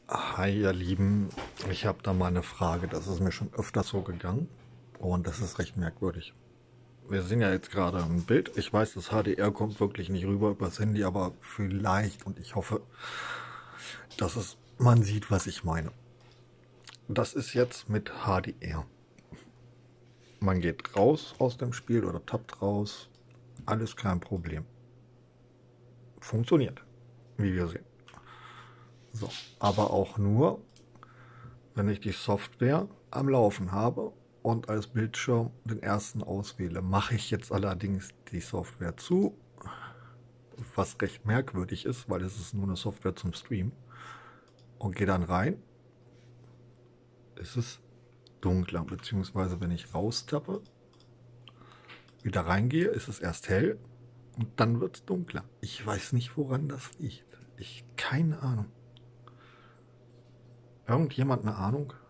Hi, ihr Lieben. Ich habe da mal eine Frage. Das ist mir schon öfter so gegangen und das ist recht merkwürdig. Wir sehen ja jetzt gerade ein Bild. Ich weiß, das HDR kommt wirklich nicht rüber übers Handy, aber vielleicht und ich hoffe, dass man sieht, was ich meine. Das ist jetzt mit HDR. Man geht raus aus dem Spiel oder tappt raus. Alles kein Problem. Funktioniert, wie wir sehen. So, aber auch nur, wenn ich die Software am Laufen habe und als Bildschirm den ersten auswähle. Mache ich jetzt allerdings die Software zu, was recht merkwürdig ist, weil es ist nur eine Software zum Stream, und gehe dann rein, ist es dunkler, beziehungsweise wenn ich raustappe, wieder reingehe, ist es erst hell und dann wird es dunkler. Ich weiß nicht, woran das liegt. Keine Ahnung. Irgendjemand eine Ahnung?